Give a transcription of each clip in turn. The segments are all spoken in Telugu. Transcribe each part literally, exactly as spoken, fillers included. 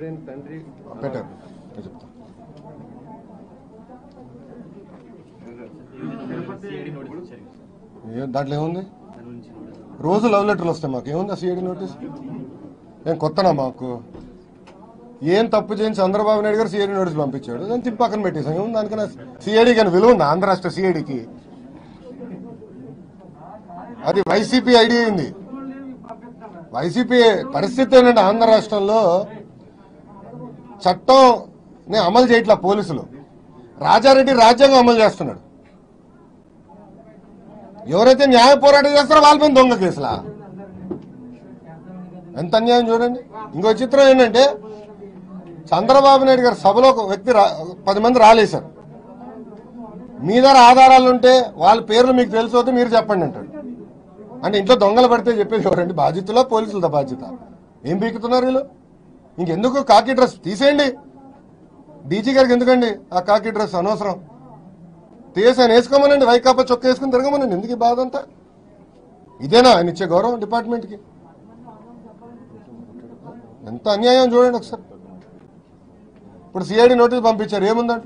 పెట్టారు దాంట్లో ఏముంది రోజు లవ్ లెటర్లు వస్తాయి మాకు ఏముంది ఆ సిఐడి నోటీస్ ఏం కొత్తనా మాకు ఏం తప్పు చేయని చంద్రబాబు నాయుడు గారు సిఐడి నోటీస్ పంపించాడు దాన్ని తిప్పి పక్కన పెట్టేసాం ఏముంది దానికన్నా సిఐడి కానీ విలువ ఉంది ఆంధ్ర రాష్ట్ర సిఐడికి అది వైసీపీ ఐడియా అయింది వైసీపీ పరిస్థితి ఏంటంటే ఆంధ్ర రాష్ట్రంలో చట్టం అమలు చేయట్లా పోలీసులు రాజారెడ్డి రాజ్యాంగం అమలు చేస్తున్నాడు ఎవరైతే న్యాయ పోరాటం చేస్తారో వాళ్ళ మీద దొంగ కేసులా ఎంత అన్యాయం చూడండి ఇంకో చిత్రం ఏంటంటే చంద్రబాబు నాయుడు గారు సభలో ఒక వ్యక్తి పది మంది రాలేశారు మీ దగ్గర ఆధారాలు ఉంటే వాళ్ళ పేర్లు మీకు తెలిసిపోతే మీరు చెప్పండి అంటాడు అంటే ఇంట్లో దొంగలు పడితే చెప్పేది ఎవరండి బాధ్యతలో పోలీసులతో బాధ్యత ఏం పీకుతున్నారు వీళ్ళు ఇంకెందుకు కాకి డ్రెస్ తీసేయండి డీజీ గారికి ఎందుకండి ఆ కాకి డ్రెస్ అనవసరం తీసి ఆయన వేసుకోమనండి వైకాపా చొక్క వేసుకుని తిరగమనండి ఎందుకు ఈ బాధ అంతా ఇదేనా ఆయన ఇచ్చే గౌరవం డిపార్ట్మెంట్కి ఎంత అన్యాయం చూడండి ఒకసారి ఇప్పుడు సిఐడి నోటీస్ పంపించారు ఏముందంట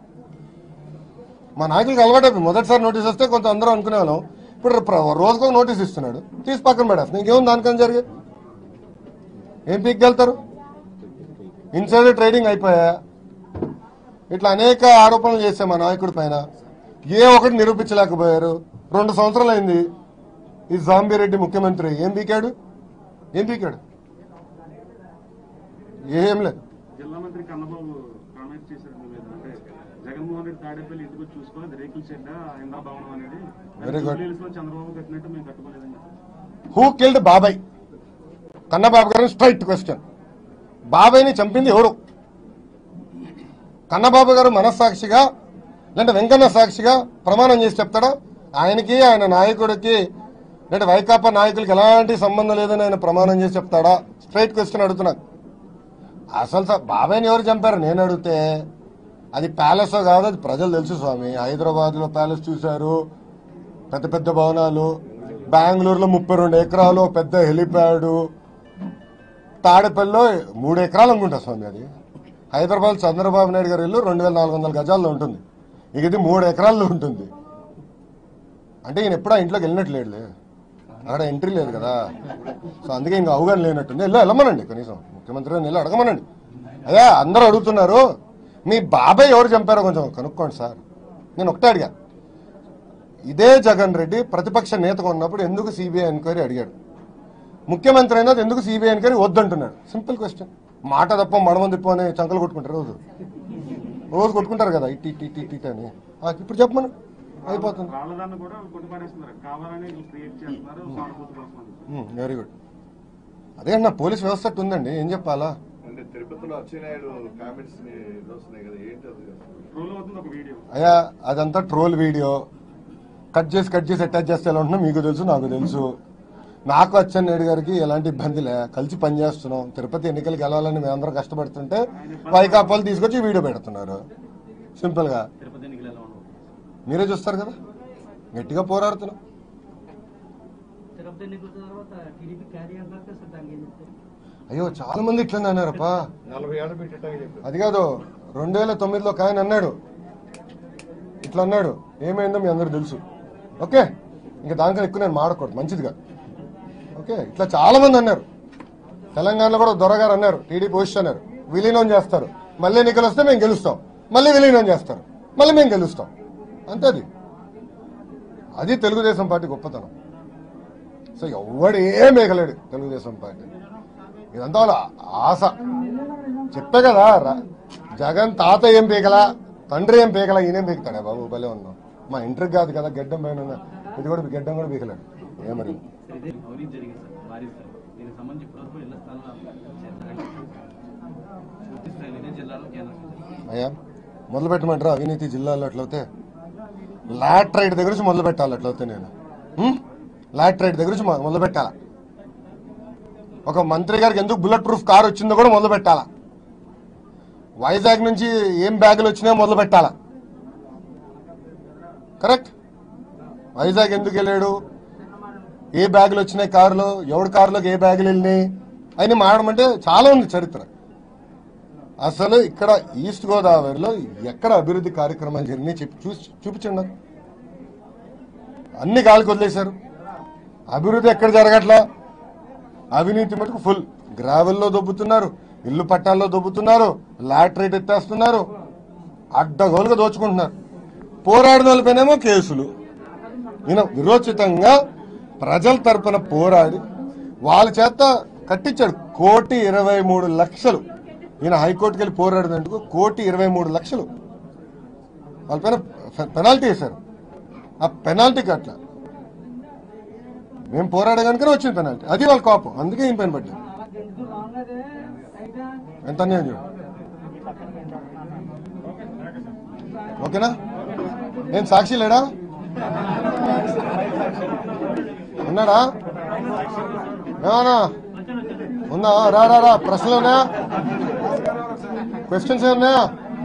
మా నాయకులకు అలవాటు మొదటిసారి నోటీస్ వస్తే కొంత అందరూ అనుకునే వాళ్ళం ఇప్పుడు రోజుకో నోటీస్ ఇస్తున్నాడు తీసి పక్కన పెడేస్తాను ఇంకేముంది దానికని జరిగే ఏం పీక్కెళ్తారు ఇన్సైడర్ ట్రేడింగ్ అయిపోయా ఇట్లా అనేక ఆరోపణలు చేశాం మా నాయకుడి పైన ఏ ఒకటి నిరూపించలేకపోయారు రెండు సంవత్సరాలు అయింది ఈ జాంబిరెడ్డి ముఖ్యమంత్రి ఏం పీకాడు ఏం పీకాడు ఏం లేదు జిల్లా మంత్రి కన్నబాబు కామెంట్ చేశారు అంటే జగన్మోహన్ రెడ్డి తాడేపల్లి ఇంటికి చూసుకోవాలి రేకుల చెడ్డ ఇంద్ర భవనం అనేది వెరీ గుడ్ చంద్రబాబు కట్టినట్టు మేము కట్టుకోలేదని హూ కిల్డ్ బాబాయ్ కన్నబాబు గారు స్ట్రైట్ క్వశ్చన్ బాబాయ్ని చంపింది ఎవరు కన్నబాబు గారు మనస్సాక్షిగా లేదంటే వెంకన్న సాక్షిగా ప్రమాణం చేసి చెప్తాడా ఆయనకి ఆయన నాయకుడికి లేదంటే వైకాపా నాయకులకి ఎలాంటి సంబంధం లేదని ఆయన ప్రమాణం చేసి చెప్తాడా స్ట్రైట్ క్వశ్చన్ అడుగుతున్నాను అసలు బాబాయ్ని ఎవరు చంపారు నేను అడిగితే అది ప్యాలెస్ కాదు అది ప్రజలు తెలుసు స్వామి హైదరాబాద్ లో ప్యాలెస్ చూశారు పెద్ద పెద్ద భవనాలు బెంగళూరులో ముప్పై రెండు ఎకరాలు పెద్ద హెలిప్యాడ్ తాడేపల్లిలో మూడు ఎకరాలు అనుకుంటా స్వామి అది హైదరాబాద్ చంద్రబాబు నాయుడు గారి ఇల్లు రెండు వేల నాలుగు వందల గజాల్లో ఉంటుంది ఇక ఇది మూడు ఎకరాల్లో ఉంటుంది అంటే ఈయన ఎప్పుడూ ఇంట్లోకి వెళ్ళినట్లేడులే అక్కడ ఎంట్రీ లేదు కదా సో అందుకే ఇంకా అవగాహన లేనట్టుంది వెళ్ళి వెళ్ళమనండి కనీసం ముఖ్యమంత్రి వెళ్ళి అడగమనండి అదే అందరూ అడుగుతున్నారు మీ బాబాయ్ ఎవరు చంపారో కొంచెం కనుక్కోండి సార్ నేను ఒకటే అడిగా ఇదే జగన్ రెడ్డి ప్రతిపక్ష నేతగా ఉన్నప్పుడు ఎందుకు సిబిఐ ఎంక్వైరీ అడిగాడు ముఖ్యమంత్రి అయినా ఎందుకు సిబిఐ ఎంక్వైరీ వద్దంటున్నాడు సింపుల్ క్వశ్చన్ మాట తప్ప మడమ తిప్పు అని చంకలు కొట్టుకుంటారు రోజు రోజు కొట్టుకుంటారు కదా ఇట్టి ఇట్టి ఇట్టి ఇట్టి అని ఇప్పుడు చెప్పమను అయిపోతుంది వెరీ గుడ్ అదే నా పోలీస్ వ్యవస్థ ఉందండి ఏం చెప్పాలా అయ్యా అదంతా ట్రోల్ వీడియో కట్ చేసి కట్ చేసి అటాచ్ చేస్తే ఎలా ఉంటున్నా మీకు తెలుసు నాకు తెలుసు నాకు అచ్చెన్నాయుడు గారికి ఎలాంటి ఇబ్బంది లే కలిసి పనిచేస్తున్నాం తిరుపతి ఎన్నికలు గెలవాలని మేమందరం కష్టపడుతుంటే వైకాపాలు తీసుకొచ్చి వీడియో పెడుతున్నారు సింపుల్ గా మీరే చూస్తారు కదా గట్టిగా పోరాడుతున్నాం అయ్యో చాలా మంది ఇట్లనే అన్నారప్పా అది కాదు రెండు వేల తొమ్మిదిలో ఒక ఆయన అన్నాడు ఇట్లా అన్నాడు ఏమైందో మీ అందరూ తెలుసు ఓకే ఇంకా దానికన్నా ఎక్కువ నేను మాడకూడదు మంచిదిగా ఓకే ఇట్లా చాలా మంది అన్నారు తెలంగాణలో కూడా దొరగారు అన్నారు టీడీపీ పొజిషన్ అన్నారు విలీనం చేస్తారు మళ్ళీ ఎన్నికలు వస్తే మేము గెలుస్తాం మళ్ళీ విలీనం చేస్తారు మళ్ళీ మేము గెలుస్తాం అంతే అది అది తెలుగుదేశం పార్టీ గొప్పతనం సో ఎవడు ఏం మేకలేడు తెలుగుదేశం పార్టీ ఇదంతా వాళ్ళ ఆశ చెప్పే కదా జగన్ తాత ఏం పీకలా తండ్రి ఏం పీకలా ఈయనేం పీకుతాడా బాబు భలే ఉన్నాం మా ఇంటర్కి కాదు కదా గడ్డం పైన ఇది కూడా గడ్డం కూడా పీకలేడు ఏమరి అయ్యా మొదలు పెట్టమంటారా అవినీతి జిల్లాలో అట్లయితే లాట్రైట్ దగ్గర నుంచి మొదలు పెట్టాలి అట్లయితే నేను లాట్రైట్ దగ్గర నుంచి మొదలు పెట్టాలా ఒక మంత్రి గారికి ఎందుకు బుల్లెట్ ప్రూఫ్ కార్ వచ్చిందో కూడా మొదలు పెట్టాలా వైజాగ్ నుంచి ఏం బ్యాగులు వచ్చినాయో మొదలు పెట్టాలా కరెక్ట్ వైజాగ్ ఎందుకు వెళ్ళాడు ఏ బ్యాగులు వచ్చినాయి కారులో ఎవరి కారులోకి ఏ బ్యాగులు వెళ్ళినాయి అని మాడమంటే చాలా ఉంది చరిత్ర అసలు ఇక్కడ ఈస్ట్ గోదావరిలో ఎక్కడ అభివృద్ధి కార్యక్రమాలు జరిగినాయి చెప్పి చూసి చూపించండి నాకు. అన్ని గాలికి వదిలేశారు. అభివృద్ధి ఎక్కడ జరగట్లా. అవినీతి మటుకు ఫుల్. గ్రావెల్లో దొబ్బుతున్నారు, ఇల్లు పట్టాల్లో దొబ్బుతున్నారు, లాటరేట్ ఎత్తేస్తున్నారు, అడ్డగోలుగా దోచుకుంటున్నారు. పోరాడిన వాళ్ళపైనేమో కేసులు. ఈయన విరోచితంగా ప్రజల తరపున పోరాడి వాళ్ళ చేత కట్టించాడు కోటి ఇరవై మూడు లక్షలు. ఈయన హైకోర్టుకి వెళ్ళి పోరాడినందుకు కోటి ఇరవై మూడు లక్షలు వాళ్ళపైన పెనాల్టీ వేశారు. ఆ పెనాల్టీకి అట్లా మేము పోరాడే కనుక వచ్చిన పెనాల్టీ, అది వాళ్ళ కోపం. అందుకే ఈయన పైన పడ్డారు. ఎంత అన్యాయం చూడు. ఓకేనా? ఏం సాక్షి లేడా? ఉన్నాడా? ఏమన్నా ఉందా? రా రా రా ప్రశ్నలు ఉన్నాయా? క్వశ్చన్స్ ఏమన్నాయా?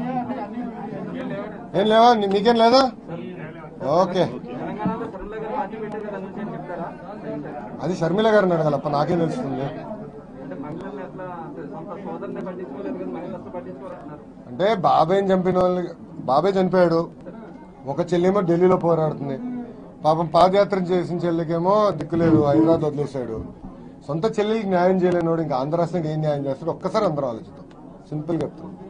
ఏం లేవా? మీకేం లేదా? ఓకే, అది షర్మిల గారిని అడగాలప్ప, నాకేం తెలుస్తుంది. అంటే బాబాయ్ని చంపిన వాళ్ళు, బాబాయ్ చనిపోయాడు, ఒక చెల్లేమో ఢిల్లీలో పోరాడుతుంది. పాపం పాదయాత్ర చేసిన చెల్లికేమో దిక్కులేదు, హైదరాబాద్ వదిలేశాడు. సొంత చెల్లెలకి న్యాయం చేయలేనివాడు ఇంకా ఆంధ్ర రాష్ట్రానికి ఏం న్యాయం చేస్తాడు? ఒక్కసారి అందరూ ఆలోచిద్దాం. సింపుల్గా చెప్తాం.